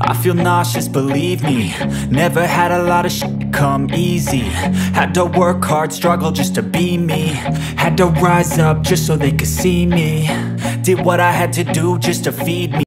I feel nauseous, believe me. Never had a lot of shit come easy. Had to work hard, struggle just to be me. Had to rise up just so they could see me. Did what I had to do just to feed me.